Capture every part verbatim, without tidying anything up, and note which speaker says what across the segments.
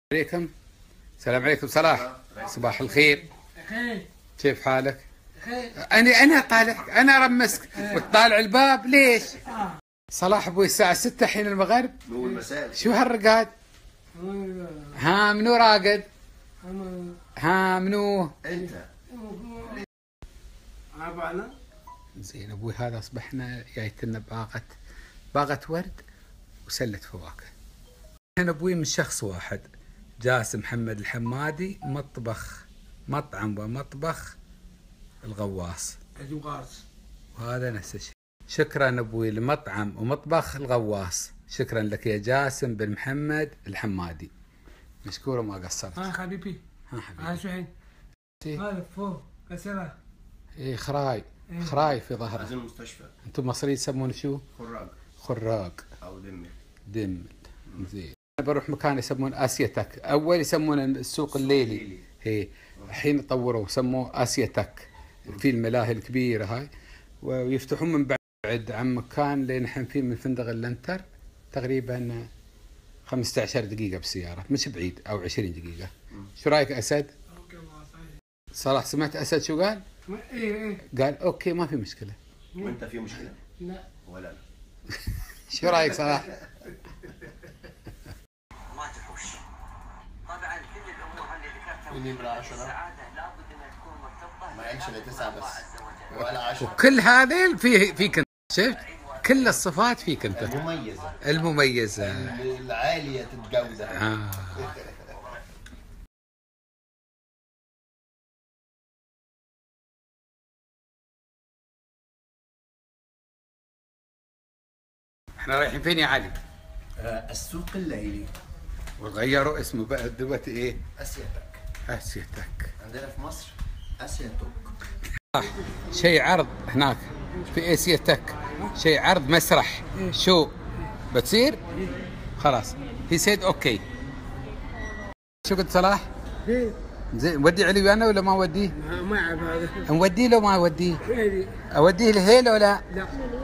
Speaker 1: عليكم. السلام عليكم صلاح. صباح الخير. كيف حالك؟ انا انا طالع انا رمسك وتطالع الباب ليش؟ صلاح ابوي الساعة ستة حين المغرب. شو هالرقاد؟ ها منو راقد؟ ها منو؟ انت. زين ابوي هذا اصبحنا جايتنا باغة باغة ورد وسلة فواكه. انا ابوي من شخص واحد، جاسم محمد الحمادي، مطبخ مطعم ومطبخ الغواص. وهذا نفس الشيء. شكرا ابوي لمطعم ومطبخ الغواص، شكرا لك يا جاسم بن محمد الحمادي، مشكور وما قصرت.
Speaker 2: ها حبيبي.
Speaker 1: ها حبيبي.
Speaker 2: ها شو حين؟ هذا فوق كسرة.
Speaker 1: ايه خراي. إيه؟ خراي في ظهره.
Speaker 3: عايزين المستشفى.
Speaker 1: انتم مصريين تسمونه شو؟
Speaker 3: خراق.
Speaker 1: خراق
Speaker 3: او دمل.
Speaker 1: دمل. زين. انا بروح مكان يسمونه اسيا تك، اول يسمونه السوق الليلي. هي الحين طوروا سموه اسيا تك، في الملاهي الكبيره هاي، ويفتحون من بعد عن مكان اللي نحن فيه من فندق اللنتر تقريبا خمسة عشر دقيقه بالسياره، مش بعيد، او عشرين دقيقه. شو رايك اسد؟ صلاح سمعت اسد شو قال؟
Speaker 2: ايه ايه
Speaker 1: قال اوكي ما في مشكله.
Speaker 3: وانت في مشكله؟
Speaker 2: لا
Speaker 3: ولا لا.
Speaker 1: شو رايك صلاح؟
Speaker 4: ما تحوش. طبعا كل الامور اللي ذكرتها السعاده لابد انها تكون مرتبطه
Speaker 3: ما يعيش الا تسعه بس ولا عشرة.
Speaker 1: وكل هذه في فيك انت، شفت؟ كل الصفات فيك انت.
Speaker 3: المميزه
Speaker 1: المميزه
Speaker 3: العاليه تتجوزها.
Speaker 1: آه. احنا رايحين فين يا علي؟
Speaker 3: آه السوق الليلي.
Speaker 1: وغيروا اسمه بقى دلوقتي ايه؟
Speaker 3: اسيا تك.
Speaker 1: اسيا تك.
Speaker 3: عندنا في مصر اسيا توك.
Speaker 1: شيء عرض هناك في اسيا تك، شيء عرض مسرح شو بتصير؟ خلاص هي سيد اوكي. شو قلت صلاح؟ زين ودي علي ويانا ولا ما اوديه؟
Speaker 2: ما اعرف هذا.
Speaker 1: نوديه لو ما اوديه؟ اوديه لهيل ولا؟
Speaker 2: لا.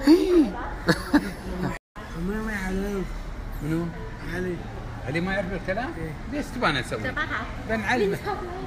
Speaker 2: ما ما يعرف.
Speaker 1: منو؟
Speaker 2: علي.
Speaker 1: علي ما يعرف الكلام؟ ليش تبغى نسوي؟ بنعلمه.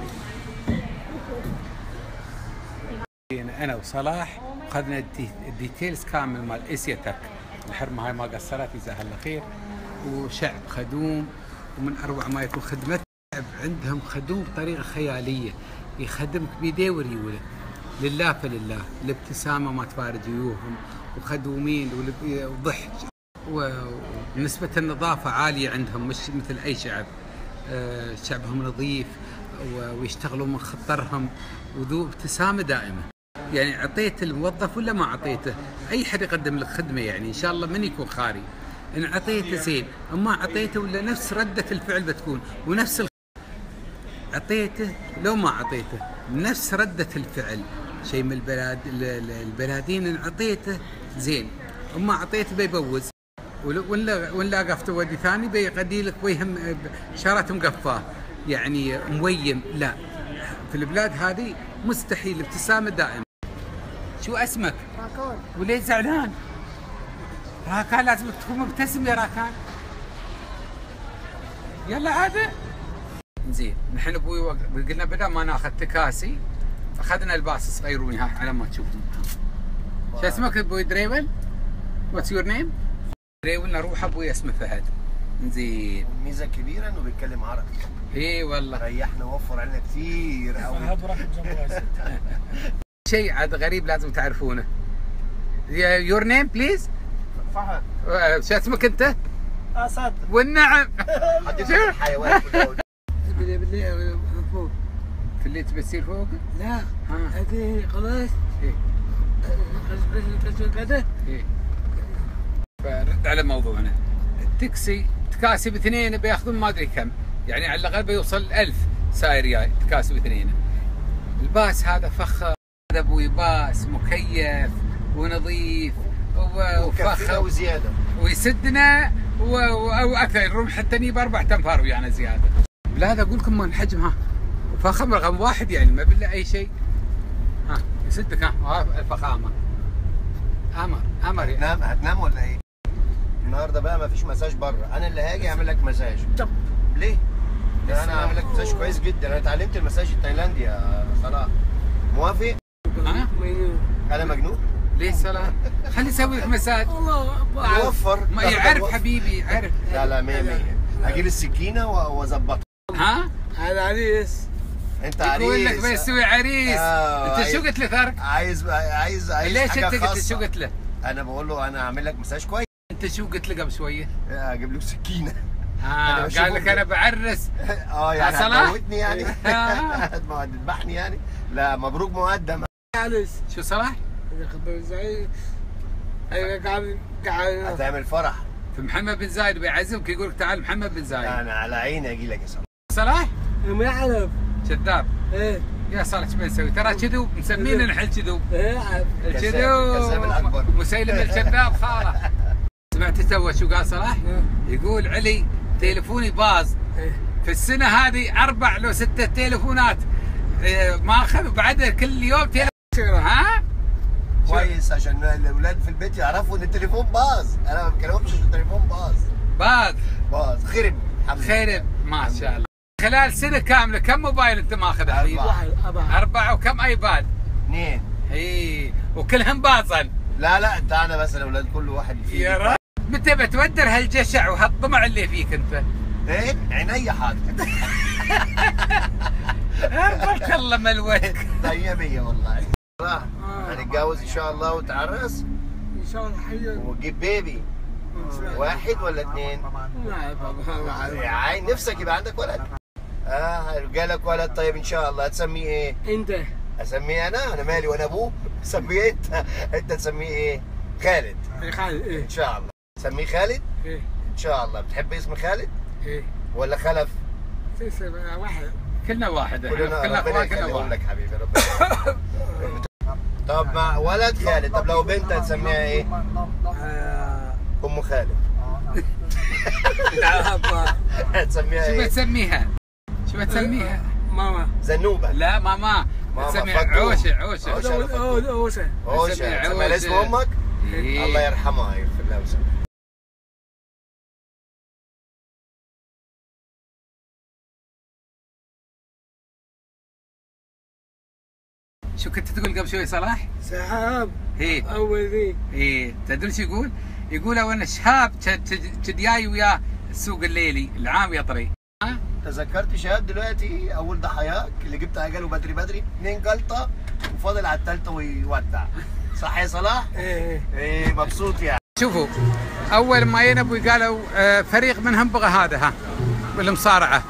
Speaker 1: انا وصلاح اخذنا الديتيلز كامل مال اسيا تك، الحرمه هاي ما قصرت جزاها الله خير، وشعب خدوم ومن اروع ما يكون خدمته. عندهم خدوم بطريقه خياليه، يخدمك بيديه وريوله، لله فلله، الابتسامه ما تفارق وجوههم، وخدومين وضحك، ونسبه النظافه عاليه عندهم مش مثل اي شعب. أه شعبهم نظيف ويشتغلون من خطرهم، وذو ابتسامه دائمه. يعني عطيت الموظف ولا ما عطيته، اي حد يقدم لك خدمه يعني ان شاء الله من يكون خاري، ان عطيته زين، اما عطيته ولا نفس رده الفعل بتكون، ونفس الخ... عطيته لو ما عطيته نفس رده الفعل. شيء من البلاد البلادين ان عطيته زين، اما عطيته بيبوز، ولا ولا قفته ودي ثاني بيقدي لك ويهم شارات مقفاه يعني مويم. لا، في البلاد هذه مستحيل، ابتسامه دائمه. شو اسمك؟
Speaker 2: راكان.
Speaker 1: وليش زعلان؟ راكان لازم تكون مبتسم يا راكان. يلا عادة. زين نحن ابوي قلنا بدل ما ناخذ تكاسي اخذنا الباص صغيروني ها على ما تشوفون. شو اسمك ابوي دريول؟ واتس يور نيم؟ دريول. نروح ابوي اسمه فهد. زين.
Speaker 3: الميزه الكبيره انه بيتكلم عربي.
Speaker 1: اي والله.
Speaker 3: ريحنا ووفر علينا كثير قوي.
Speaker 1: شيء عاد غريب لازم تعرفونه. يور نيم بليز؟
Speaker 3: فهد.
Speaker 1: شو اسمك انت؟
Speaker 3: اسد.
Speaker 1: والنعم.
Speaker 3: شو؟ الحيوان
Speaker 2: فوق.
Speaker 1: في اللي تبي تصير فوق؟
Speaker 2: لا. هذه خلاص.
Speaker 1: ايه.
Speaker 2: كذا.
Speaker 1: ايه. فرد على موضوعنا. التاكسي تكاسي باثنين بياخذون ما ادري كم، يعني على الاقل بيوصل ألف ساير جاي تكاسي باثنين. الباص هذا فخم، هذا ابوي باص مكيف ونظيف وفخم
Speaker 3: وزياده،
Speaker 1: ويسدنا واكثر، الرمح حتى نجيب اربع انفار ويانا زياده. لا هذا اقول لكم من حجم ها فخم رقم واحد، يعني ما بالله اي شيء. ها يسدك ها الفخامه. امر امر.
Speaker 3: هتنام هتنام ولا ايه؟ النهارده بقى ما فيش مساج بره، انا اللي هاجي اعمل لك مساج.
Speaker 2: طب
Speaker 3: ليه؟ لك مساج كويس جدا. انا اتعلمت المساج التايلاندي يا صلاح. موافق؟
Speaker 1: ها؟
Speaker 3: انا مجنون؟
Speaker 1: ليه صلاح؟ خلي يسوي لك مساج.
Speaker 2: والله
Speaker 3: وفر.
Speaker 1: ما يعرف حبيبي يعرف.
Speaker 3: لا لا مية مية. اجيب السكينه واظبطها.
Speaker 1: ها؟
Speaker 2: هذا عريس.
Speaker 3: انت عريس.
Speaker 1: يقول لك بيسوي عريس.
Speaker 3: آه،
Speaker 1: انت شو
Speaker 3: عايز-
Speaker 1: قلت له ثارك؟
Speaker 3: عايز عايز عايز
Speaker 1: ليش
Speaker 3: حاجة
Speaker 1: انت قلت
Speaker 3: خاصة.
Speaker 1: شو قلت له؟
Speaker 3: انا بقول له انا هعمل لك مساج كويس.
Speaker 1: انت شو قلت له قبل شويه؟
Speaker 3: اجيب لك سكينه.
Speaker 1: اه
Speaker 3: أنا بشوفه
Speaker 1: قال لك انا بعرس.
Speaker 3: اه يعني
Speaker 1: يا صلاح؟
Speaker 3: هتموتني يعني؟ هتذبحني يعني؟ لا مبروك مقدم.
Speaker 2: عريس.
Speaker 1: شو صلاح؟
Speaker 2: إذا خبر زعيم. أنا قاعد قاعد.
Speaker 3: هتعمل فرح.
Speaker 1: في محمد بن زايد بيعزمك يقول لك تعال محمد بن زايد.
Speaker 3: انا على عيني اجي لك يا صلاح.
Speaker 1: صلاح؟
Speaker 2: ما يعرف.
Speaker 1: كذاب.
Speaker 2: إيه.
Speaker 1: يا صالح شو بنسوي؟ ترى كذوب مسمينا نحن كذوب.
Speaker 2: إيه عارف.
Speaker 3: الكذاب
Speaker 1: الكذوب
Speaker 3: الأكبر.
Speaker 1: مسيلم الكذاب خاله. سمعت تو شو قال صلاح؟ يقول علي تليفوني باظ
Speaker 2: إيه.
Speaker 1: في السنه هذه اربع لو ستة تليفونات إيه، ما اخذ بعدها كل يوم تليفون. ها؟
Speaker 3: كويس عشان الاولاد في البيت يعرفوا ان التليفون باظ. انا ما بكلمهمش عشان التليفون باظ.
Speaker 1: باظ
Speaker 3: باظ خرب. الحمد لله.
Speaker 1: خير ما شاء الله. خلال سنه كامله كم موبايل انت ماخذ حبيبي؟
Speaker 3: أربعة.
Speaker 2: واحد أربعة.
Speaker 1: أربعة وكم ايباد؟
Speaker 3: اثنين.
Speaker 1: اي وكلهم باظا.
Speaker 3: لا لا بتاعنا بس الاولاد كل واحد فيه.
Speaker 1: يا رب متى بتودر هالجشع وهالطمع اللي فيك انت؟
Speaker 3: ايه عيني حاضر.
Speaker 1: اربط الله ملوك.
Speaker 3: مية مية والله. صلاح هنتجوز ان شاء الله وتعرس
Speaker 2: إن شاء الله حي.
Speaker 3: وتجيب بيبي. واحد ولا اثنين؟
Speaker 2: ما أعرف ما أعرف.
Speaker 3: يا عين نفسك يبقى عندك ولد. اه يبقى لك ولد. طيب ان شاء الله هتسميه ايه؟
Speaker 2: أنت.
Speaker 3: اسميه انا؟ انا مالي وانا ابوه؟ سميه انت. انت تسميه ايه؟ خالد.
Speaker 2: إيه خالد. إيه.
Speaker 3: ان شاء الله. سميه خالد؟
Speaker 2: إيه.
Speaker 3: ان شاء الله. بتحب اسم خالد
Speaker 2: إيه.
Speaker 3: ولا خلف؟
Speaker 2: تسمع واحد.
Speaker 1: كلنا واحد احنا
Speaker 3: كلنا
Speaker 1: كلنا
Speaker 3: ربنا
Speaker 1: اخوان كلنا
Speaker 3: يخليهم
Speaker 1: واحد.
Speaker 3: لك حبيبي. ربنا يخليهم. طب مع ولد خالد. طب لو بنت هتسميها ايه؟
Speaker 2: آه.
Speaker 3: ام خالد.
Speaker 2: أبا.
Speaker 3: هتسميها
Speaker 1: شو
Speaker 3: ايه؟
Speaker 1: بتسميها؟ شو بتسميها؟
Speaker 2: ماما.
Speaker 3: زنوبه.
Speaker 1: لا ماما
Speaker 3: ماما
Speaker 1: بتسميها
Speaker 3: فطوم.
Speaker 1: عوشه عوشه.
Speaker 3: عوشة.
Speaker 2: أول أول أوسع.
Speaker 3: عوشه.
Speaker 1: بتسميها
Speaker 3: تسميها على اسم
Speaker 1: عوشة.
Speaker 3: امك؟
Speaker 1: إيه.
Speaker 3: الله يرحمها يغفر لها ويسامحها.
Speaker 1: شو كنت تقول قبل شوي صلاح؟
Speaker 2: سحاب.
Speaker 1: ايه
Speaker 2: أول ذي.
Speaker 1: ايه تدري شو يقول؟ يقول لو ان شهاب كد جاي وياه السوق الليلي العام يطري. ها؟
Speaker 3: تذكرت شهاب دلوقتي اول ضحاياك اللي جبت اجله بدري بدري اثنين جلطه وفاضل على الثالثه ويودع. صح يا صلاح؟
Speaker 2: إيه.
Speaker 3: ايه مبسوط يعني.
Speaker 1: شوفوا اول ما ينبوا قالوا آه، فريق منهم بغى هذا ها بالمصارعه.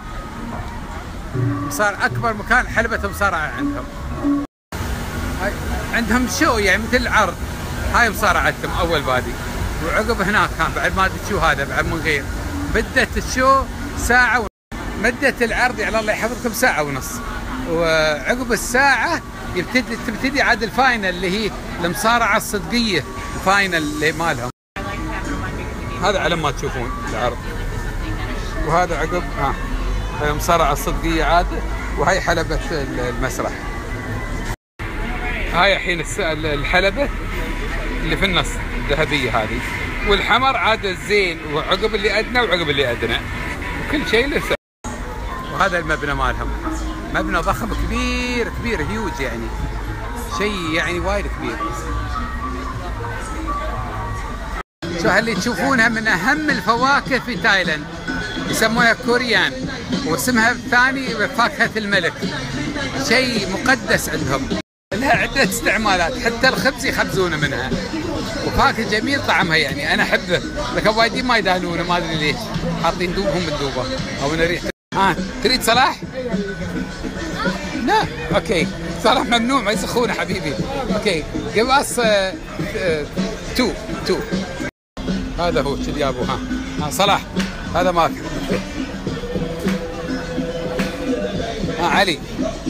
Speaker 1: صار اكبر مكان حلبة مصارعه عندهم. هاي عندهم شو يعني مثل عرض. هاي مصارعتهم اول بادي. وعقب هناك ها بعد ما شو هذا بعد من غير. بدت الشو ساعه ونص. مدة العرض يعني الله يحفظكم ساعه ونص. وعقب الساعه يبتدي تبتدي عاد الفاينل اللي هي المصارعه الصدقيه. الفاينل اللي مالهم. هذا على ما تشوفون العرض. وهذا عقب ها المصارعه الصدقيه عاد. وهي حلبة المسرح. هاي الحين الحلبة اللي في النص الذهبية هذه. والحمر عاد الزين وعقب اللي أدنى وعقب اللي أدنى. وكل شيء له سعر. وهذا المبنى مالهم. مبنى ضخم كبير كبير هيوج يعني. شيء يعني وايد كبير. شو هاللي تشوفونها من أهم الفواكه في تايلاند. يسموها كوريان. واسمها الثاني فاكهة الملك. شيء مقدس عندهم. لها عدة استعمالات حتى الخبز يخبزونه منها. وفاكهة جميل طعمها يعني أنا أحبه. لكن وايدين ما يدهنونه ما أدري ليش. حاطين دوبهم بالدوبة أو من ريحة. ها تريد صلاح؟ لا أوكي صلاح ممنوع ما يسخونه حبيبي. أوكي give us تو تو. هذا هو كذي يا أبو. ها ها صلاح هذا ماك. ها علي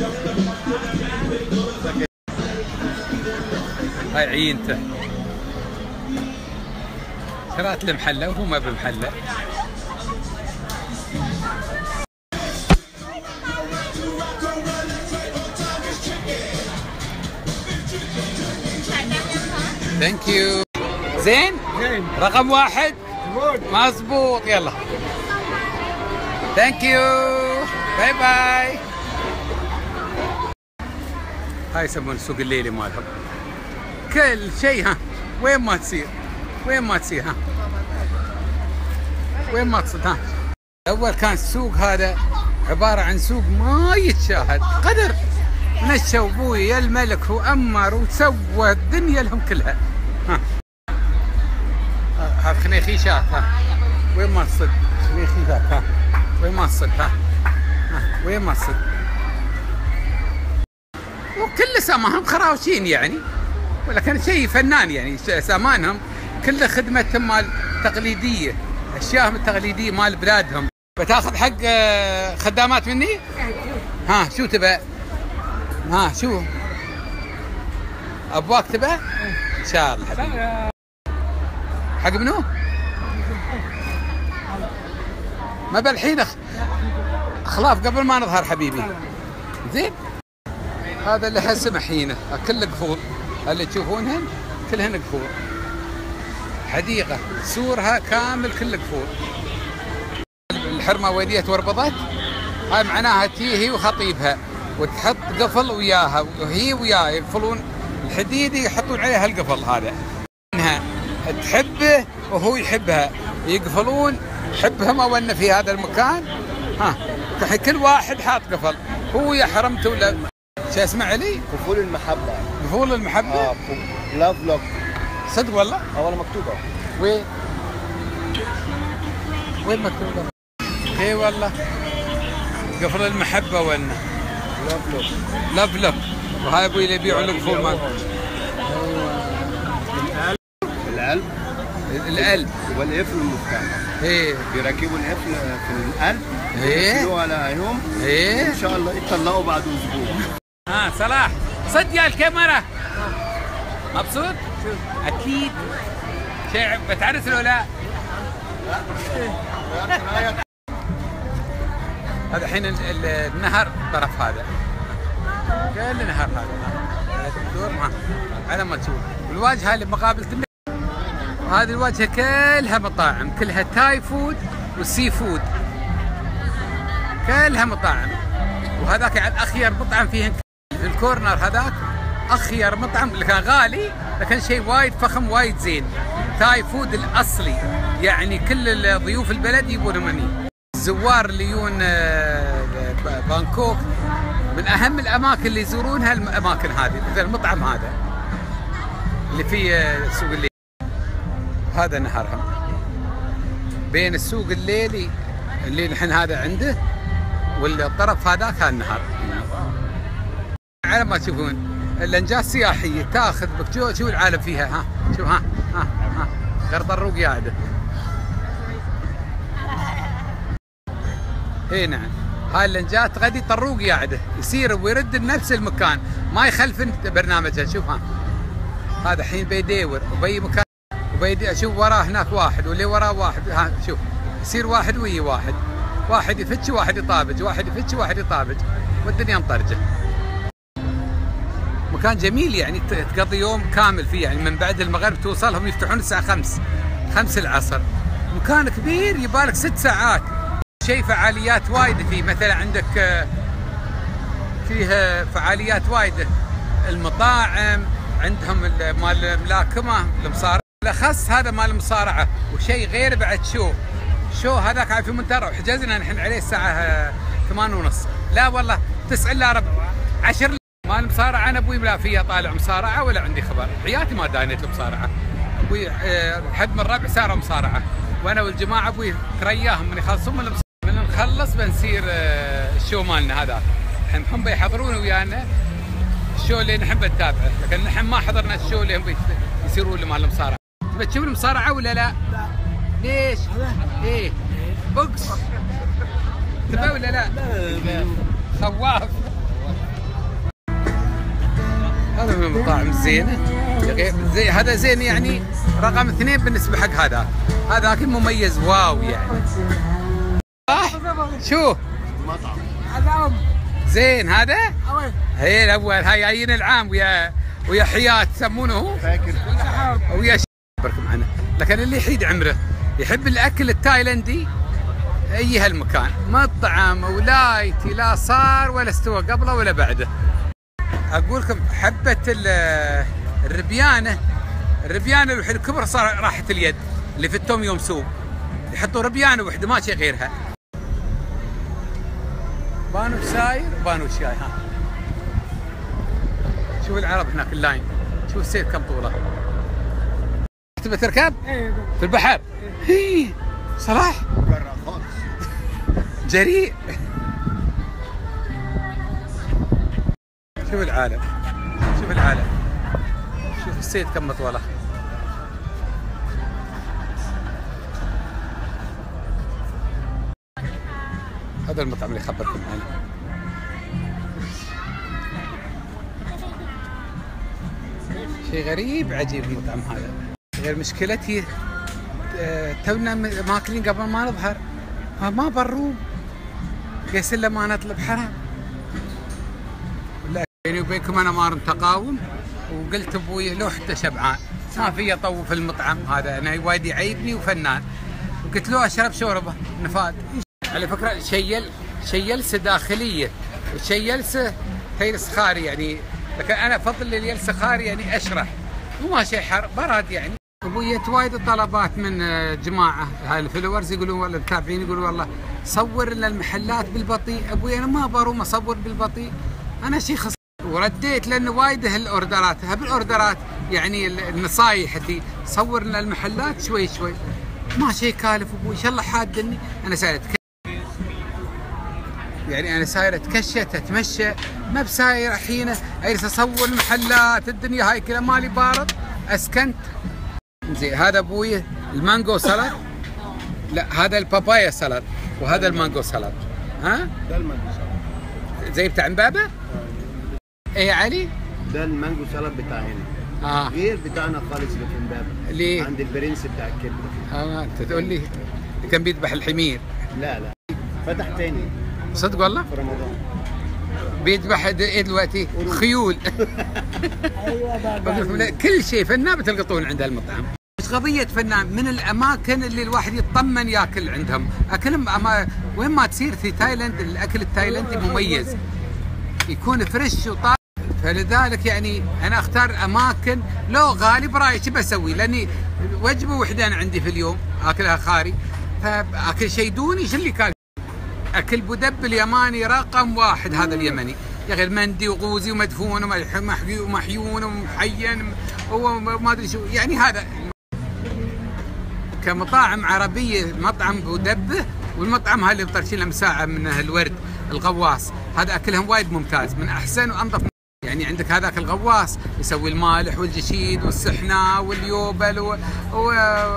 Speaker 1: هاي عينته. شرات له محله وهو ما بمحله. ثانك يو. زين؟
Speaker 2: زين.
Speaker 1: رقم واحد؟ مظبوط يلا. ثانك يو. باي باي. هاي يسمون السوق الليلي مالهم. كل شيء ها وين ما تصير وين ما تصير ها وين ما تصير ها. اول كان السوق هذا عباره عن سوق ما يتشاهد، قدر نشوا ابوي الملك وامر وسوى الدنيا لهم كلها. ها هذا خنيخيشات ها وين ما تصد خنيخيشات ها وين ما تصد ها ها وين ما تصد. وكل سامانهم خراوشين يعني، ولكن شيء فنان يعني. سامانهم كل خدمتهم مال تقليديه، اشياءهم التقليديه مال بلادهم. بتاخذ حق خدامات مني؟ ها شو تبى؟ ها شو؟ ابواك تبى؟ ان شاء الله حبيبي. حق منو؟ ما بالحين اخلاف قبل ما نظهر حبيبي. زين؟ هذا اللي هسه حينه كله قفول، اللي تشوفونهن كلهن قفول. حديقه سورها كامل كله قفول. الحرمه وديت وربضت، هاي معناها تي هي وخطيبها وتحط قفل وياها، وهي وياه يقفلون الحديد يحطون عليها القفل هذا. انها تحبه وهو يحبها، يقفلون حبها ما ولنا في هذا المكان. ها كل واحد حاط قفل، هو يا حرمته ولا شو اسمه علي؟
Speaker 3: قفول المحبة.
Speaker 1: قفول المحبة؟
Speaker 3: اه لاف لوك.
Speaker 1: صدق والله؟
Speaker 3: اه والله مكتوبة.
Speaker 1: وين؟ وين مكتوبة؟ اي والله قفل المحبة ولنا.
Speaker 3: لاف لوك.
Speaker 1: لاف لوك. وهاي ابوي اللي يبيعوا القفول مال.
Speaker 3: القلب.
Speaker 1: القلب.
Speaker 3: والقفل المفتاح.
Speaker 1: ايه
Speaker 3: بيركبوا القفل في القلب.
Speaker 1: ايه
Speaker 3: يقفلوه على يوم.
Speaker 1: ايه
Speaker 3: ان شاء الله يطلعوا بعد اسبوع.
Speaker 1: ها صلاح صد يا الكاميرا. مبسوط؟ اكيد. شيء بتعرس ولا لا؟ هذا الحين النهر الطرف هذا كل النهر هذا الدور ها على ما تشوف. والواجهه اللي مقابل هذه الواجهه كلها مطاعم، كلها تاي فود والسي فود، كلها مطاعم. وهذاك يعني اخير مطعم فيه الكورنر هذاك، اخير مطعم اللي كان غالي لكن شيء وايد فخم وايد زين. تاي فود الاصلي يعني كل ضيوف البلد يبون مني. الزوار اللي يجون بانكوك من اهم الاماكن اللي يزورونها الاماكن هذه، مثل المطعم هذا اللي فيه سوق الليل. هذا نهرهم بين السوق الليلي اللي نحن هذا عنده والطرف هذاك هالنهر. على ما تشوفون الانجاز السياحيه تاخذ بك شو شو العالم فيها. ها شوف ها ها ها غير طروق قاعده. اي نعم هاي الانجاز غادي طروق قاعده يصير ويرد لنفس المكان، ما يخلف برنامجها. شوف ها هذا الحين بيدور وبي مكان وبيدي اشوف وراه هناك واحد واللي وراه واحد. ها شوف يصير واحد ويا واحد، واحد يفتش واحد يطابج، واحد يفتش واحد يطابج، والدنيا مطرجه. مكان جميل يعني تقضي يوم كامل فيه، يعني من بعد المغرب توصلهم يفتحون الساعه خمس خمس العصر. مكان كبير يبالك ست ساعات. شيء فعاليات وايد فيه، مثلا عندك فيه فعاليات وايد. المطاعم عندهم مال الملاكمه المصارعه، بالاخص هذا مال المصارعه. وشيء غير بعد شو شو هذاك عارف في منتهى وحجزنا نحن عليه الساعه ثمانية ونص. لا والله تسع الا ربع عشر مال المصارعه. انا ابوي لا فيها طالع مصارعه ولا عندي خبر، حياتي ما داينت المصارعه. ابوي حد من الربع صاروا مصارعه، وانا والجماعه ابوي ترياهم من يخلصون من المصارعه. من نخلص بنصير الشو مالنا هذا. الحين هم بيحضرون ويانا الشو اللي نحب نتابعه، لكن نحن ما حضرنا الشو اللي هم يصيرون مال المصارعه. تبي تشوف المصارعه ولا لا؟ ليش؟ ايه بوكس تبي ولا لا؟ خواف. هذا من المطاعم الزينه زي هذا زين يعني رقم اثنين بالنسبه حق هذا. هذاك مميز واو يعني. صح؟ شو؟
Speaker 2: مطعم
Speaker 1: زين هذا؟ هي الاول هاي جايين العام ويا ويا حياه يسمونه
Speaker 3: فاكر
Speaker 1: ويا برك معنا. لكن اللي يحيد عمره يحب الاكل التايلندي اي هالمكان مطعم ولايتي لا صار ولا استوى قبله ولا بعده. اقول لكم حبه الربيانه الربيانه الوحيد الكبرى صار راحه اليد اللي في التوم يوم سوب يحطوا ربيانه وحده ما شيء غيرها. بانو ساير وبانو شاي. ها شوف العرب هناك اللاين، شوف السير كم طوله. تبي تركب؟ في البحر؟ هي صلاح
Speaker 3: برا خالص
Speaker 1: جريء. شوف العالم، شوف العالم، شوف السيد كم مطوله. هذا المطعم اللي خبركم عنه. شيء غريب عجيب المطعم هذا. غير مشكلتي تونا ماكلين قبل ما نظهر ما بروم قيس الا ما نطلب حرام. لا بيني وبينكم انا ما تقاوم وقلت ابوي لو حتى شبعان ما في اطوف المطعم هذا، انا وايد يعيبني وفنان، وقلت له اشرب شوربه نفاد. على فكره شيل شيلسه داخليه وشيلسه تيلس خاري يعني، لكن انا افضل اليلسه خاري يعني اشرح وما شيء حر برد يعني. ابوي وايد طلبات من جماعه هاي الفلورز يقولون والله المتابعين يقولون والله صور لنا المحلات بالبطيء. ابوي انا ما بروم اصور بالبطيء، انا شيء خص. ورديت لانه وايد هالاوردرات هالاوردرات يعني النصايح اللي صور لنا المحلات شوي شوي ما شيء كالف. ابوي ان شاء الله حادني انا ساير يعني انا ساير اتكشى اتمشى ما بساير الحين اجلس اصور المحلات الدنيا هاي كلها مالي بارد اسكنت. زين هذا ابوي المانجو سلطه، لا هذا البابايا سلطه وهذا المانجو سلطه. ها
Speaker 3: ده المانجو سلطه
Speaker 1: زي بتاع امبابه. ايه يا علي
Speaker 3: ده المانجو سلطه بتاع هنا
Speaker 1: اه
Speaker 3: غير بتاعنا خالص اللي في امبابه.
Speaker 1: ليه؟
Speaker 3: عند البرنس بتاع الكبده.
Speaker 1: اه انت تقول لي اللي كان بيذبح الحمير.
Speaker 3: لا لا فتح تاني
Speaker 1: صدق والله
Speaker 3: في رمضان
Speaker 1: بيذبح ايه دلوقتي؟ خيول. ايوه كل شيء فنان بتلقطون عند المطعم. مش قضيه فنان، من الاماكن اللي الواحد يطمن ياكل عندهم، اكلهم أما وين ما تصير في تايلاند الاكل التايلندي مميز يكون فريش وطازج، فلذلك يعني انا اختار اماكن لو غالي برايي شو بسوي؟ لاني وجبه وحده عندي في اليوم اكلها خاري، فاكل شيء دوني شو اللي كان؟ اكل بودب اليماني رقم واحد، هذا اليمني يا اخي المندي وغوزي ومدفون ومحيون ومحين وما ادري شو يعني. هذا كمطاعم عربيه مطعم بودبه، والمطعم هذا اللي مطرشين له مساعه من الورد الغواص، هذا اكلهم وايد ممتاز من احسن وانظف. يعني عندك هذاك الغواص يسوي المالح والجشيد والسحناء واليوبل و... و...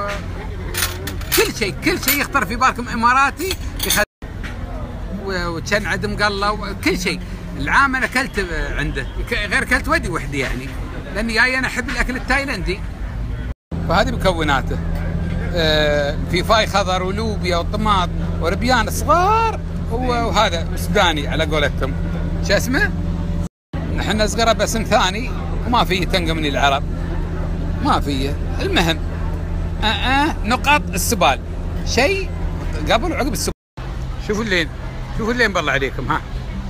Speaker 1: كل شيء كل شيء يخطر في بالكم اماراتي يخ... وكان عدم قله وكل شيء. العام انا اكلت عنده غير اكلت ودي وحدي يعني، لاني جاي انا احب الاكل التايلندي. فهذه مكوناته آه في فاي خضر ولوبيا وطماط وربيان صغار وهذا سوداني على قولتهم شو اسمه؟ نحن صغره باسم ثاني وما فيه تنقمني العرب ما فيه. المهم آه آه نقاط السبال شيء قبل وعقب السبال. شوفوا اللين شوفوا اللين بالله عليكم. ها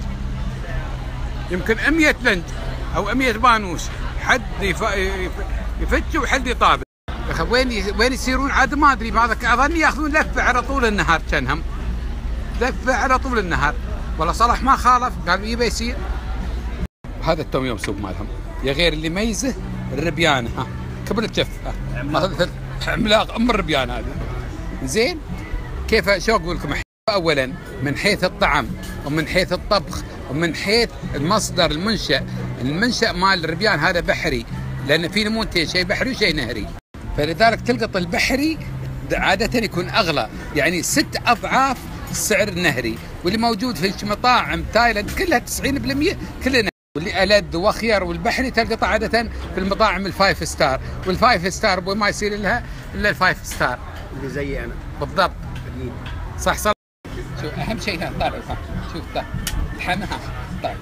Speaker 1: يمكن مية لنج او مية بانوس، حد يفتش وحد يطابق. يا اخي وين وين يصيرون عاد ما ادري. بعض اظن ياخذون لفه على طول النهار، كانهم لفه على طول النهار. والله صلاح ما خالف قال يبي يصير. هذا التوم يوم سوق مالهم يا غير اللي يميزه الربيان. ها كبر الجف عملاق ام الربيان هذا. زين كيف شو اقول لكم؟ اولا من حيث الطعم ومن حيث الطبخ ومن حيث المصدر المنشأ، المنشأ مال الربيان هذا بحري، لان في نمونتين شيء بحري وشيء نهري، فلذلك تلقط البحري عادة يكون اغلى يعني ست اضعاف السعر النهري، واللي موجود في مطاعم تايلاند كلها تسعين بالمئة كلها، واللي ألذ وخير والبحري تلقطه عادة في المطاعم الفايف ستار، والفايف ستار وما يصير لها الا الفايف ستار
Speaker 3: اللي زي انا
Speaker 1: بالضبط. صح صح. شوف اهم شيء هنا طالع شوف طالع الحمى ها طالع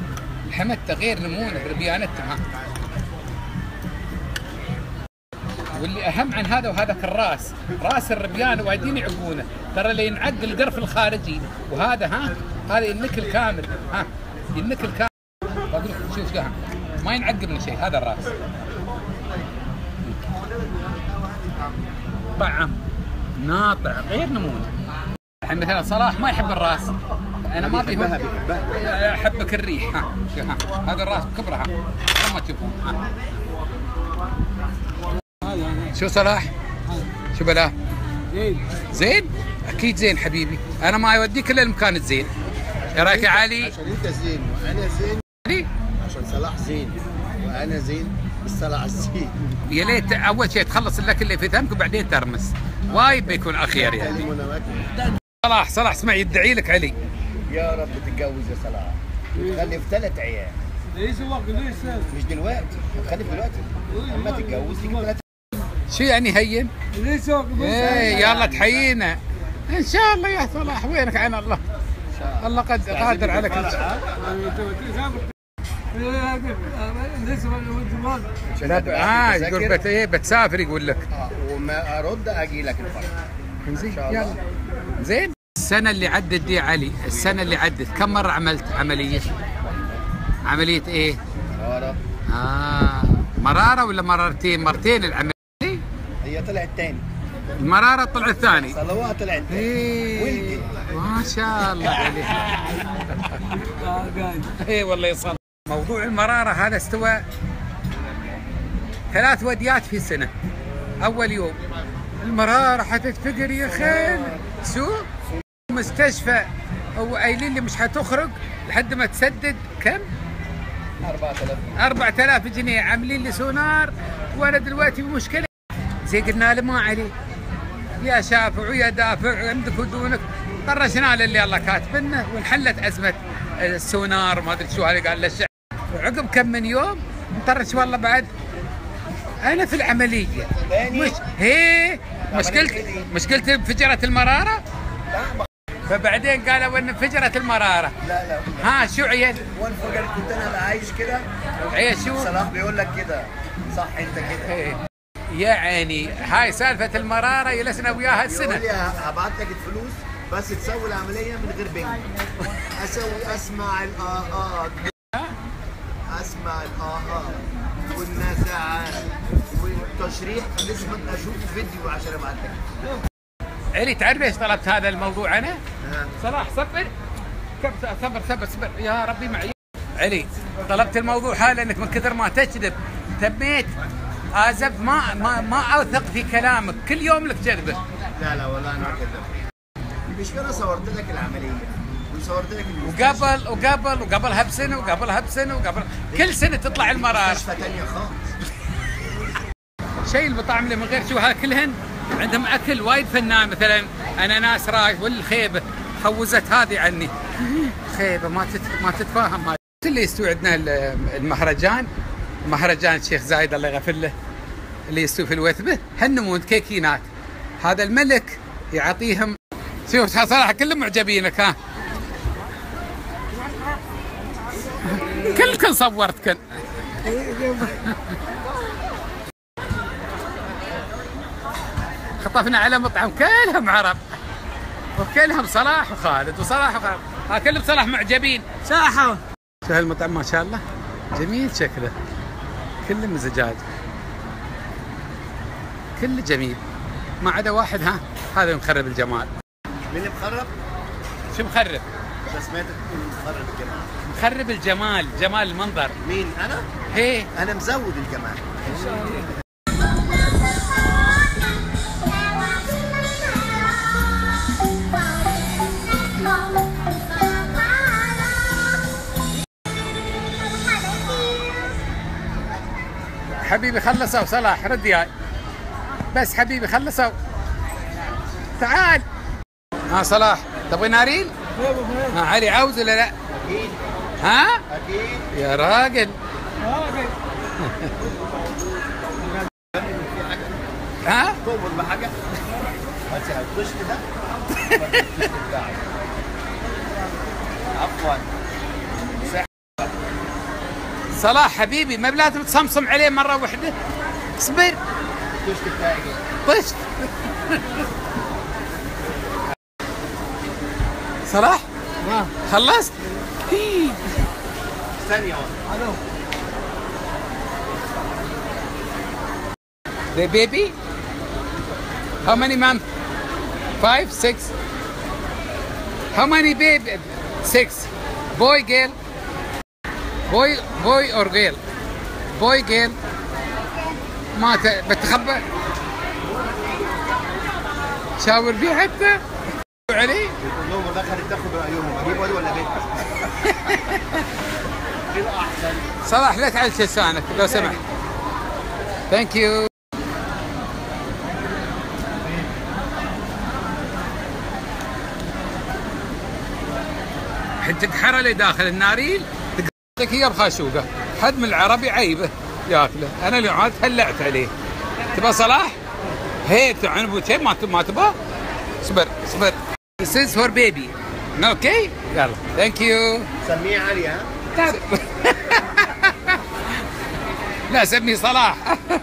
Speaker 1: الحمى غير نمونه ربيانتهم. ها واللي اهم عن هذا وهذاك الراس، راس الربيان وقاعدين يعقونه، ترى اللي ينعق القرف الخارجي، وهذا ها هذا ينكل كامل، ها ينكل كامل. بقول لك شوف شو ما ينعقب من شيء، هذا الراس. طعم ناطع غير نمونه. الحين مثلا صلاح ما يحب الراس، انا ما ابي احبك الريح. ها ها هذا الراس بكبره، ها ما تشوفون. ها شو صلاح؟ شو بلاه؟
Speaker 2: زين
Speaker 1: زين؟ اكيد زين حبيبي، انا ما اوديك الا المكان الزين. ايش رايك يا علي؟
Speaker 3: عشان انت زين وانا زين،
Speaker 1: علي؟
Speaker 3: عشان صلاح زين وانا زين بالصلاح الزين.
Speaker 1: يا ليت اول شيء تخلص الاكل اللي في فمك وبعدين ترمس، وايد بيكون اخير يعني. صلاح صلاح اسمع يدعي لك علي.
Speaker 3: يا رب تتجوز يا صلاح وتخلف ثلاث عيال.
Speaker 2: ليش وقت ليش؟
Speaker 3: مش دلوقتي، هتخلف دلوقتي اما تتجوز تجيب ثلاث.
Speaker 1: شو يعني هين؟
Speaker 2: ليش وقت؟
Speaker 1: ايه يلا تحيينا ان شاء الله يا صلاح. وينك عن الله؟ الله قد قادر على كل شيء. اه يقول بت ايه بتسافر يقول لك.
Speaker 3: اه وما ارد اجي لك الفرح.
Speaker 1: زين يلا زين. السنة اللي عدت دي علي، السنة اللي عدت كم مرة عملت عملية؟ عملية ايه؟
Speaker 3: مرارة.
Speaker 1: اه مرارة ولا مرارتين؟ مرتين العملية؟
Speaker 3: هي طلعت تاني.
Speaker 1: المرارة طلعت ثاني.
Speaker 3: صلوها طلعت تاني.
Speaker 1: ايه ما شاء الله عليك. ايه والله يصل. موضوع المرارة هذا استوى ثلاث وديات في سنة. أول يوم المرارة حتتفقر يا خيل. شو؟ مستشفى هو قايلين لي مش حتخرج لحد ما تسدد كم؟
Speaker 3: أربعة آلاف.
Speaker 1: أربعة آلاف جنيه عاملين لي سونار وأنا دلوقتي بمشكلة. زي قلنا له ما عليه يا شافع ويا دافع عندك ودونك، طرشنا له اللي الله كاتب لنا وانحلت أزمة السونار ما أدري شو هذا. قال له الشعب عقب كم من يوم مطرش والله بعد أنا في العملية. مش هي مشكلتي مشكلتي انفجرت المرارة. فبعدين قالوا ان انفجرت المرارة.
Speaker 3: لا لا
Speaker 1: ها شو عيل؟
Speaker 3: وانفجرت كنت انا عايش كده.
Speaker 1: عيل شو؟
Speaker 3: صلاح بيقول لك كده صح انت كده.
Speaker 1: إيه. يا عيني هاي سالفة المرارة جلسنا وياها السنة.
Speaker 3: يقول لي هبعت لك الفلوس بس تسوي العملية من غير بنك. اسوي اسمع الآهات اسمع الآهات والنزعات والتشريح لازم اشوف فيديو عشان ابعت لك.
Speaker 1: علي تعرف ليش طلبت هذا الموضوع انا؟ صلاح صبر صبر صبر صبر يا ربي معي. علي طلبت الموضوع هذا لانك من كثر ما تكذب تميت ازب ما ما ما اوثق في كلامك، كل يوم لك كذبه.
Speaker 3: لا لا والله انا كذب. مش انا صورت لك العمليه وصورت لك
Speaker 1: وقبل وقبل وقبلها بسنه وقبلها بسنه وقبل كل سنه تطلع المرار.
Speaker 3: مستشفى ثانيه خالص.
Speaker 1: شيء المطاعم اللي من غير شو هذا كلهن عندهم اكل وايد فنان، مثلا اناناس رايح والخيبه حوزت هذه عني. خيبه ما تت... ما تتفاهم. هاي اللي يستوي عندنا المهرجان، مهرجان الشيخ زايد الله يغفر له اللي يستوي في الوثبه، هالنمود كيكينات. هذا الملك يعطيهم. شوف صراحه كلهم معجبينك. ها كلكم صورتكن. خطفنا على مطعم كلهم عرب وكلهم صلاح وخالد وصلاح وخالد. ها كلهم صلاح معجبين.
Speaker 2: ساحة.
Speaker 1: شو هالمطعم ما شاء الله جميل شكله، كله مزجاج كله جميل ما عدا واحد. ها هذا مخرب الجمال.
Speaker 3: مين اللي مخرب؟
Speaker 1: شو مخرب؟
Speaker 3: بس سمعتك تقول مخرب الجمال.
Speaker 1: مخرب الجمال، جمال المنظر.
Speaker 3: مين انا؟
Speaker 1: هي
Speaker 3: انا مزود الجمال.
Speaker 1: حبيبي خلصوا صلاح رد ياي بس حبيبي خلصوا تعال. ها صلاح تبغي ناريل؟ ها علي عاوز ولا لا؟
Speaker 3: اكيد.
Speaker 1: ها؟
Speaker 3: اكيد.
Speaker 1: يا راجل. ها؟
Speaker 3: تؤمر بحاجه؟ بس الكشك ده عفوا.
Speaker 1: صلاح حبيبي ما بلازم تصمصم عليه مره واحده. اصبر
Speaker 3: الطشت بتاعي
Speaker 1: طشت. صلاح
Speaker 2: نعم
Speaker 1: خلصت؟
Speaker 3: ثانية واحدة.
Speaker 2: الو
Speaker 1: The baby? How many months? Five, six? How many baby? Six. Boy, girl? Boy, boy or girl? Boy, girl? ما ت... بتخبى؟ شاور بيه حتى؟ علي؟
Speaker 3: يقول لهم دخلت تاخد رأيهم اجيب ولد ولا بنت؟ كده احسن.
Speaker 1: صلاح لا تعال لسانك لو سمحت. Thank you. حتى تحرى لي داخل الناريل تقطيك هي بخاشوقه، حد من العربي عيبه ياكله، انا اللي عاد هلعت عليه. تبى صلاح؟ هيك عنب شيء ما ما تبى؟ اصبر اصبر. This is for baby. اوكي؟ يلا ثانك يو.
Speaker 3: سميه علي ها؟
Speaker 1: لا لا سميه صلاح.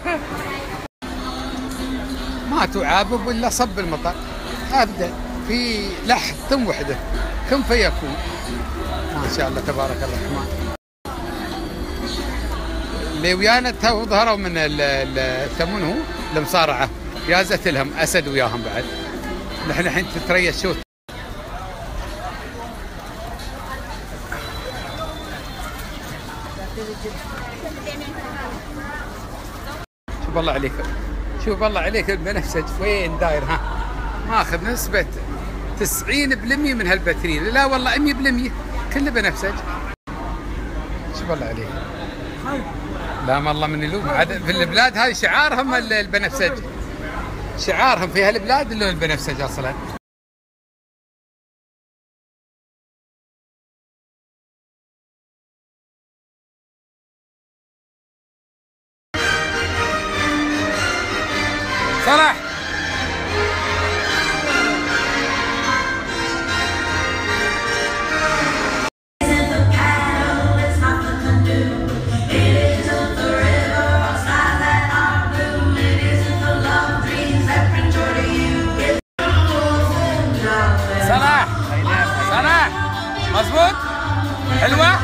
Speaker 1: ما تعابب ولا صب المطر ابدا، في لحظه وحده كن فيكون. ما شاء الله تبارك الرحمن. اللي ويانا تو ظهروا من يسمونه المصارعه، يازت لهم اسد وياهم بعد. نحن الحين تتريش شو شوف الله عليك، شوف الله عليك البنفسج وين داير ها؟ ماخذ نسبة تسعين بالمية من هالبترين، لا والله مية بالمية كله بنفسج. شوف الله عليك. لا والله من يلوم في البلاد هاي شعارهم البنفسج، شعارهم في هالبلاد اللي هو البنفسج اصلا. صلاح صلاح صلاح مظبوط حلوة.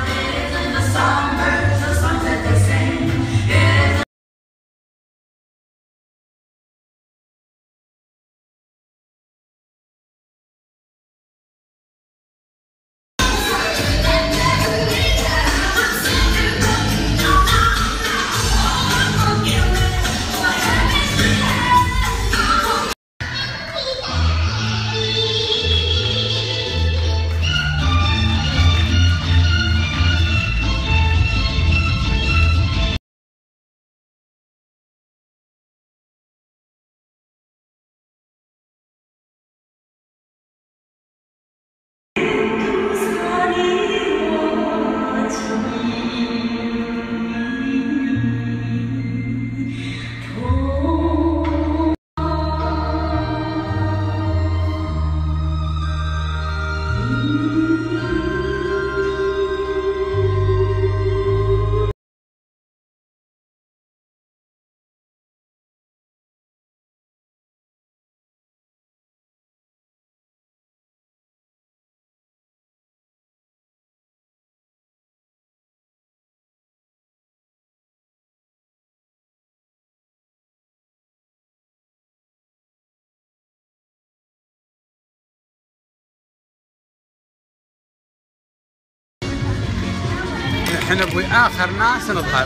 Speaker 1: احنا ابوي اخر ناس نظهر.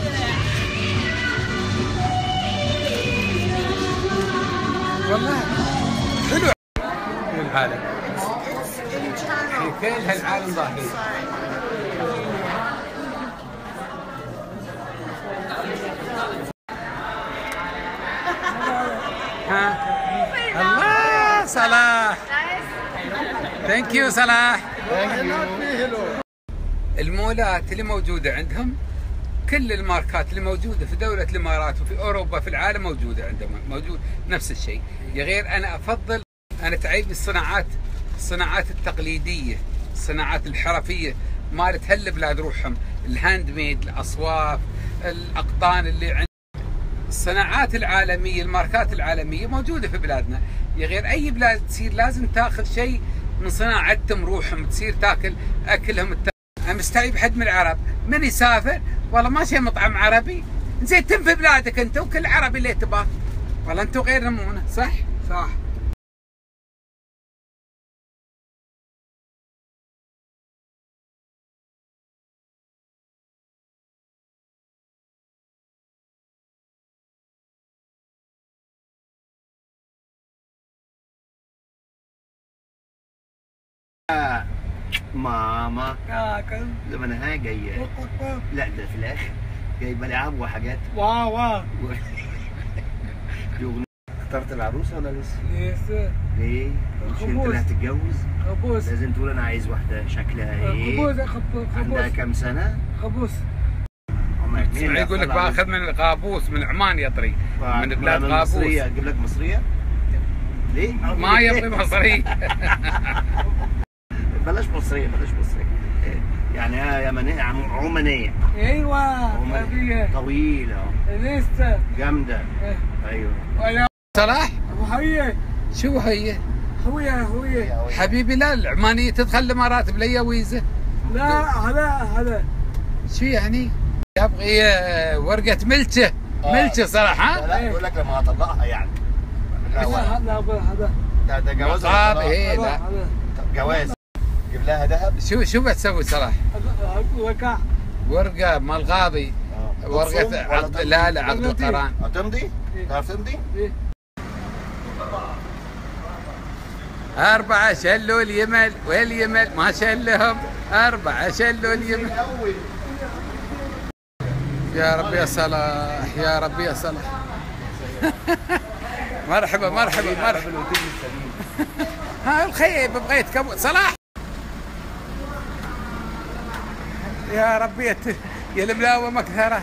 Speaker 1: والله حلو العالم، في كل هالعالم ظاهرين. ها الله صلاح. ثانك يو صلاح. المولات اللي موجودة عندهم كل الماركات اللي موجودة في دولة الإمارات وفي أوروبا في العالم موجودة عندهم، موجود نفس الشيء. غير أنا أفضل، أنا تعيب الصناعات الصناعات التقليدية، الصناعات الحرفية مالت هالبلاد روحهم، الهاند ميد، الأصواف، الأقطان اللي عند الصناعات العالميه، الماركات العالميه موجوده في بلادنا، يا غير اي بلاد تصير لازم تاخذ شيء من صناعتهم روحهم، تصير تاكل اكلهم. انا مستعيب حد من العرب من يسافر والله ما شيء مطعم عربي، زين تم في بلادك انت وكل عربي اللي تباه، والله انتم غير نمونه. صح؟
Speaker 2: صح.
Speaker 3: ماما
Speaker 2: كاكل.
Speaker 3: زمانها جايه. لا ده في الاخر جايبه لعب وحاجات.
Speaker 2: واو واو.
Speaker 3: دي اغنيه. اخترت العروسه ولا لسه؟
Speaker 2: لسه.
Speaker 3: ليه؟ مش انت
Speaker 2: خبوز.
Speaker 3: اللي هتتجوز؟
Speaker 2: خبوز.
Speaker 3: لازم تقول انا عايز واحده شكلها ايه؟
Speaker 2: خبوز خبوز.
Speaker 3: عندها كام سنه؟
Speaker 2: خبوز.
Speaker 1: اسمع يقول لك باخذ من القابوس من عمان يطري، من بلاد قابوس.
Speaker 3: مصريه اجيب لك مصريه؟ ليه؟
Speaker 1: ما يبغي مصري.
Speaker 3: بلاش مصريه بلاش مصريه، يعني يمنيه عمانيه.
Speaker 2: ايوه.
Speaker 3: عمانية. طويله
Speaker 2: لسه.
Speaker 3: جامده. ايوه.
Speaker 2: ولا
Speaker 1: صلاح
Speaker 2: ابو حيه.
Speaker 1: شو هي؟
Speaker 2: هويه هويه.
Speaker 1: حبيبي لا العمانيه تدخل الامارات بلا ويزه.
Speaker 2: لا هلا هلا.
Speaker 1: شو يعني؟ يبغي ورقه ملكه. ملكه صراحه.
Speaker 3: لا يقول لك لما هطلقها يعني.
Speaker 2: لا هلا هلا.
Speaker 3: ده ده جواز
Speaker 1: طاب ايه لا
Speaker 3: جواز. جيب لها ذهب.
Speaker 1: شو شو بتسوي صلاح؟
Speaker 2: وكا.
Speaker 1: ورقه مال غاضي. ورقه عقد. لا لا عقد القران.
Speaker 3: هتمضي؟ تعرف تمضي؟
Speaker 1: أربعة شلوا اليمل واليمل ما شلهم، أربعة شلوا اليمل. يا رب يا صلاح يا رب يا صلاح. مرحبا مرحبا مرحبا. ها الخيب بغيت كم صلاح. يا ربي يا الملاوة مكثرة.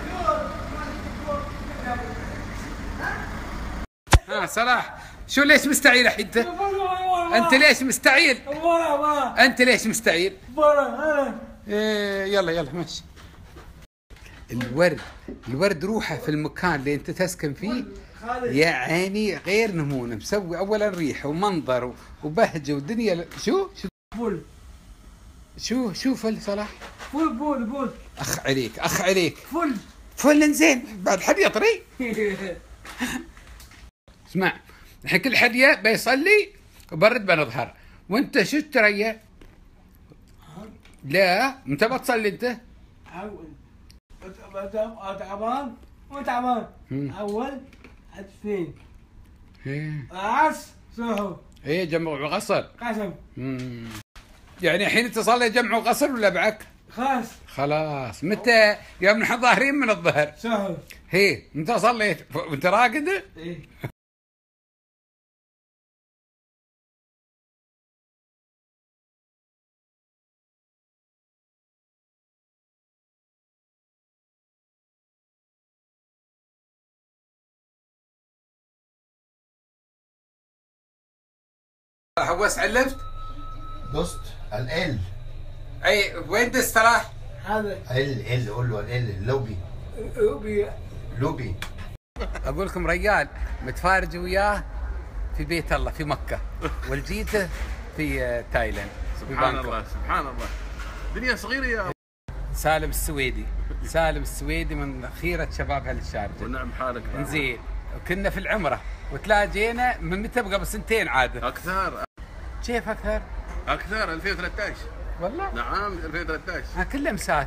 Speaker 1: ها صلاح شو ليش مستعيل الحين انت؟ انت ليش مستعيل؟ انت ليش مستعيل؟ إيه يلا يلا ماشي. الورد الورد روحه في المكان اللي انت تسكن فيه يا عيني غير نمونه، مسوي اولا ريحه ومنظر وبهجه ودنيا. شو شو
Speaker 2: فل.
Speaker 1: شو شو فل صلاح؟
Speaker 2: فل بول بول.
Speaker 1: اخ عليك اخ عليك.
Speaker 2: فل.
Speaker 1: فل زين بعد حد يطري. اسمع الحين كل حد بيصلي وبرد بنظهر وانت شو تريا؟ لا انت بتصلي انت؟
Speaker 2: تعبان وتعبان. اول هدفين.
Speaker 1: ايه
Speaker 2: عس صحو.
Speaker 1: ايه جمع وغسل.
Speaker 2: قسم.
Speaker 1: امم يعني الحين تصلي جمع وغسل ولا بعك؟
Speaker 2: خلاص.
Speaker 1: خلاص متى؟ يوم نحن ظاهرين من الظهر.
Speaker 2: صحو.
Speaker 1: هي انت صليت وانت راقد؟
Speaker 2: ايه.
Speaker 1: هوس علفت؟
Speaker 3: دوست ال
Speaker 1: اي وين دست صلاح؟
Speaker 2: هذا.
Speaker 3: ال ال قول له ال اللوبي.
Speaker 2: لوبي.
Speaker 3: لوبي.
Speaker 1: اقول لكم ريال متفارج وياه في بيت الله في مكه والجيته في تايلاند.
Speaker 5: سبحان الله سبحان الله. دنيا صغيره يا
Speaker 1: سالم السويدي. سالم السويدي من خيره شباب هالشارجه.
Speaker 5: ونعم حالك.
Speaker 1: انزين وكنا في العمره وتلاقينا من متى قبل سنتين عاده.
Speaker 5: اكثر.
Speaker 1: كيف اكثر؟
Speaker 5: اكثر ألفين وثلاثة عشر.
Speaker 1: والله؟
Speaker 5: نعم ألفين وثلاثة عشر.
Speaker 1: ها كله مسات.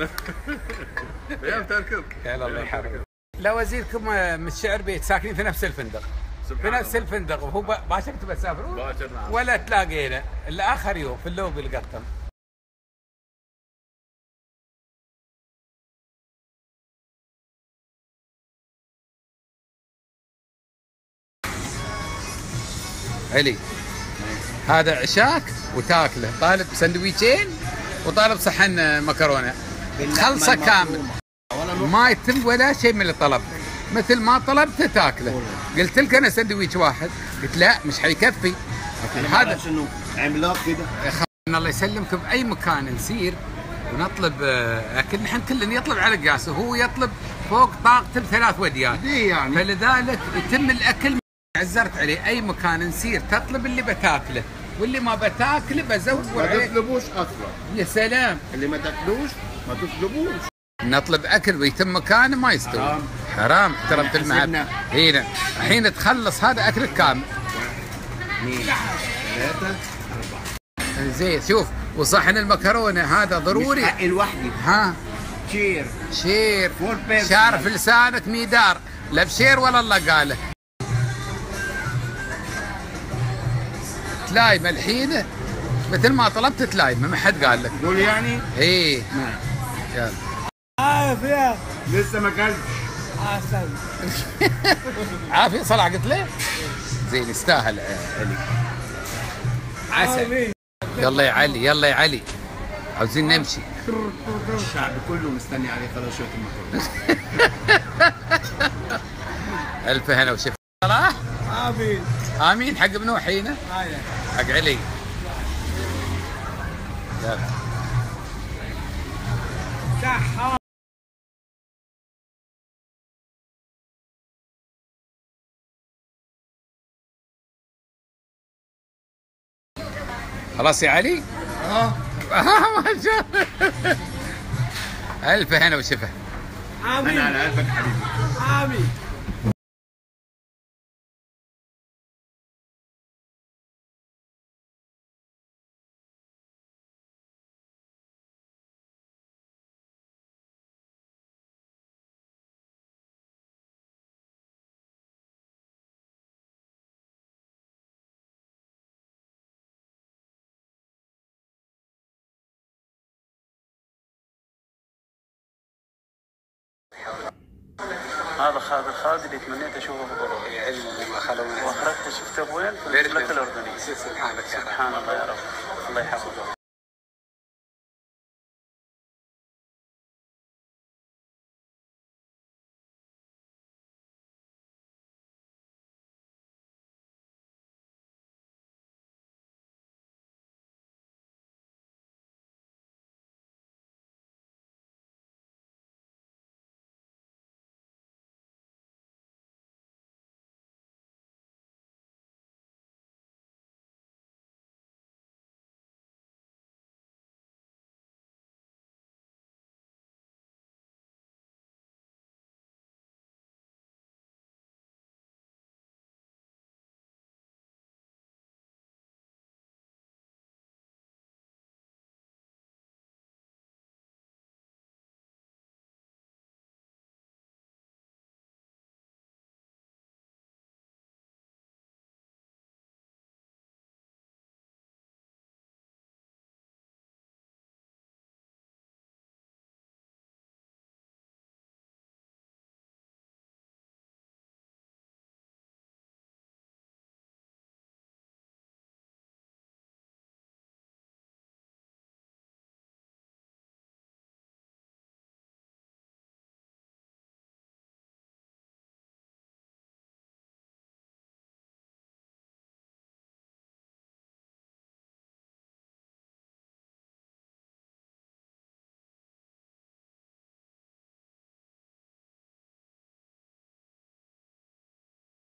Speaker 5: ايام تركض.
Speaker 1: يا الله يحرقك. لا وزيركم من الشعر بيت ساكنين في نفس الفندق. في نفس الفندق وهو باشر تبى تسافرون؟
Speaker 5: باشر نعم.
Speaker 1: ولا تلاقينا الا اخر يوم في اللوبي القطم. علي هذا عشاك وتاكله، طالب سندويشين وطالب صحن مكرونه خلصه كامل ما يتم ولا شيء من اللي طلبته، مثل ما طلبته تاكله. قلت لك انا سندويش واحد، قلت لا مش حيكفي.
Speaker 3: هذا شنو عملاق كده.
Speaker 1: الله يسلمك باي مكان نسير ونطلب اكل، نحن كلنا يطلب على قاسه، هو يطلب فوق طاقته بثلاث وديات.
Speaker 3: دي يعني
Speaker 1: فلذلك يتم الاكل. عزرت عليه اي مكان نسير تطلب اللي بتاكله، واللي ما بتاكله بزور
Speaker 3: ما
Speaker 1: عليه.
Speaker 3: تطلبوش اصلا.
Speaker 1: يا سلام.
Speaker 3: اللي ما تاكلوش ما تطلبوش.
Speaker 1: نطلب اكل ويتم مكانه ما يستوي.
Speaker 3: حرام.
Speaker 1: حرام احترمت
Speaker 3: احنا
Speaker 1: المعد.
Speaker 3: حسبنا.
Speaker 1: هنا الحين تخلص هذا اكلك كامل.
Speaker 3: اثنين ثلاثة
Speaker 1: زين شوف، وصحن المكرونه هذا ضروري.
Speaker 3: مش حقي لوحدي.
Speaker 1: ها
Speaker 3: شير
Speaker 1: شير
Speaker 3: فور بيرسون.
Speaker 1: شارف لسانك ميدار، لا بشير ولا الله قاله. تلايمه الحين مثل ما طلبت تلايمه، ما حد قال لك.
Speaker 3: قول يعني؟
Speaker 1: ايه
Speaker 3: نعم.
Speaker 1: يلا.
Speaker 2: عافية.
Speaker 3: لسه ما اكلتش.
Speaker 2: عسل.
Speaker 1: عافية صلع قلت له؟ زين يستاهل علي. عسل. يلا يا علي، يلا يا علي. عاوزين نمشي.
Speaker 3: الشعب كله مستني عليه خلاص شوية المكرونة.
Speaker 1: ألف هنا وشفا. صلاح؟
Speaker 2: آمين.
Speaker 1: آمين. حق منو حينه؟ حق علي. يلا.
Speaker 2: صح.
Speaker 1: خلاص يا علي؟
Speaker 3: اه
Speaker 1: ما شاء الله. ألف هنا وشفا.
Speaker 2: آمين.
Speaker 3: انا على قلبك حبيبي.
Speaker 2: آمين.
Speaker 6: هذا خالد الخالد اللي تمنيت اشوفه في الغرفه واخرجت شفته وين؟ في المملكه الاردنيه.
Speaker 1: سبحانك يا رب.
Speaker 6: سبحان الله يا رب. الله يحفظك.